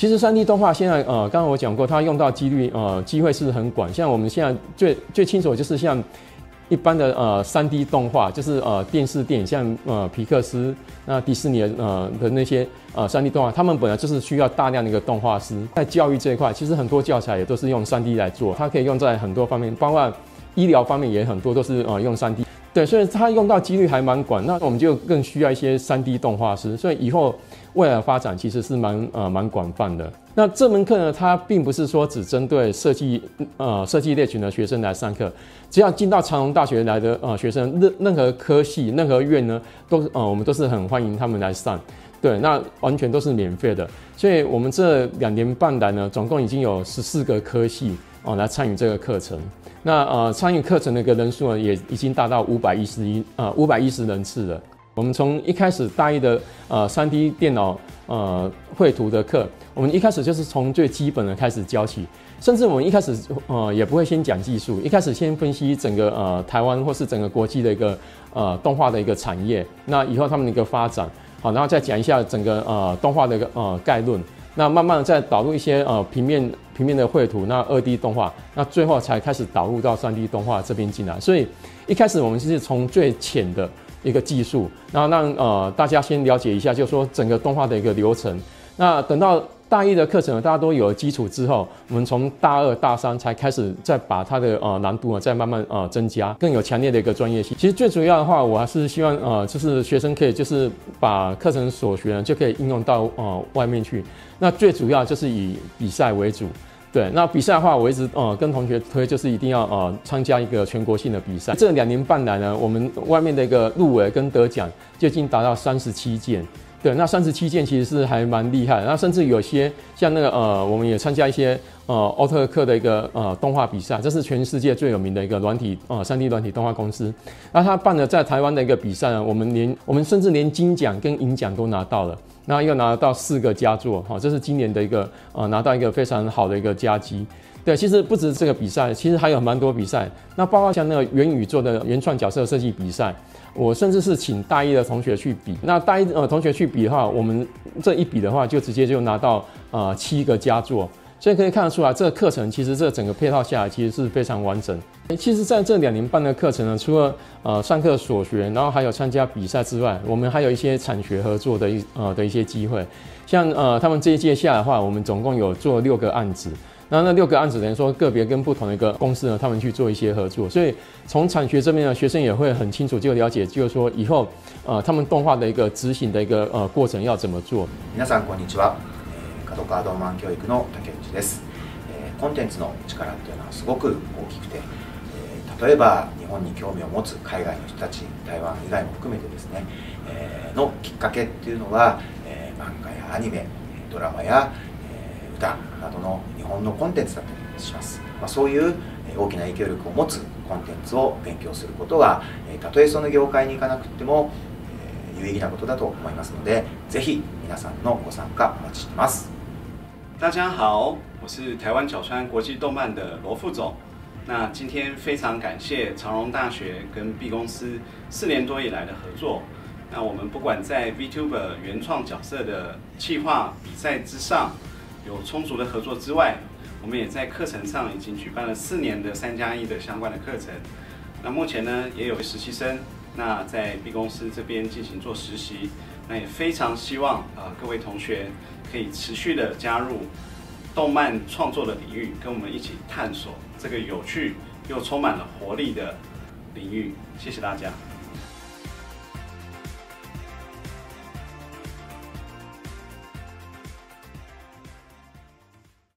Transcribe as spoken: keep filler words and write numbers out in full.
其实 三 D 动画现在呃，刚刚我讲过，它用到几率呃机会是很广。像我们现在最最清楚的就是像一般的呃 三 D 动画，就是呃电视电影，像呃皮克斯、那迪士尼的呃的那些呃 三 D 动画，他们本来就是需要大量的一个动画师。在教育这一块，其实很多教材也都是用 三 D 来做，它可以用在很多方面，包括医疗方面也很多都是呃用 三 D。对，所以它用到几率还蛮广，那我们就更需要一些 三 D 动画师，所以以后未来的发展其实是蛮呃蛮广泛的。那这门课呢，它并不是说只针对设计呃设计类群的学生来上课，只要进到长荣大学来的呃学生，任任何科系、任何院呢，都呃我们都是很欢迎他们来上。对，那完全都是免费的，所以我们这两年半来呢，总共已经有十四个科系哦来参与这个课程。那呃参与课程的一个人数呢，也已经达到五百一十一呃五百一十人次了。我们从一开始大一的呃 三 D 电脑呃绘图的课，我们一开始就是从最基本的开始教起，甚至我们一开始呃也不会先讲技术，一开始先分析整个呃台湾或是整个国际的一个呃动画的一个产业，那以后他们的一个发展。好，然后再讲一下整个呃动画的一个呃概论，那慢慢的再导入一些呃平面平面的绘图，那 二 D 动画，那最后才开始导入到 三 D 动画这边进来。所以一开始我们是从最浅的一个技术，然后让呃大家先了解一下，就是说整个动画的一个流程。那等到大一的课程大家都有了基础之后，我们从大二、大三才开始再把它的呃难度呢再慢慢呃增加，更有强烈的一个专业性。其实最主要的话，我还是希望呃就是学生可以就是把课程所学呢就可以应用到呃外面去。那最主要就是以比赛为主。对，那比赛的话，我一直呃跟同学推，就是一定要呃参加一个全国性的比赛。这两年半来呢，我们外面的一个入围跟得奖就已经达到三十七件。对，那三十七件其实是还蛮厉害的。那甚至有些像那个呃，我们也参加一些呃奥特克的一个呃动画比赛，这是全世界最有名的一个软体呃 三 D 软体动画公司。那他办了在台湾的一个比赛呢，我们连我们甚至连金奖跟银奖都拿到了。那又拿到四个佳作，哈，这是今年的一个呃拿到一个非常好的一个佳绩。对，其实不止这个比赛，其实还有蛮多比赛。那包括像那个元宇宙的原创角色设计比赛，我甚至是请大一的同学去比。那大一呃同学去比的话，我们这一比的话，就直接就拿到呃七个佳作。所以可以看得出来，这个课程其实这整个配套下来，其实是非常完整。其实在这两年半的课程呢，除了呃上课所学，然后还有参加比赛之外，我们还有一些产学合作的一呃的一些机会。像呃他们这一届下来的话，我们总共有做六个案子。那那六个案子等于说个别跟不同的一个公司呢，他们去做一些合作，所以从产学这边呢，学生也会很清楚就了解，就是说以后呃他们动画的一个执行的一个呃过程要怎么做。 皆さんこんにちは。角川動漫教育の竹内です。コンテンツの力っていうのはすごく大きくて、例えば日本に興味を持つ海外の人たち、台湾以外も含めてですね、のきっかけっていうのは漫画やアニメ、ドラマや歌などの日本のコンテンツだったりします。まあ、そういう大きな影響力を持つコンテンツを勉強することは、たとえその業界に行かなくても有意義なことだと思いますので、ぜひ皆さんのご参加お待ちしています。 大家好，我是台湾角川国际动漫的罗副总。那今天非常感谢长荣大学跟 B 公司四年多以来的合作。那我们不管在 VTuber 原创角色的企划比赛之上有充足的合作之外，我们也在课程上已经举办了四年的三加一的相关的课程。那目前呢也有实习生，那在 B 公司这边进行做实习。那也非常希望啊、呃、各位同学可以持续的加入动漫创作的领域，跟我们一起探索这个有趣又充满了活力的领域。谢谢大家。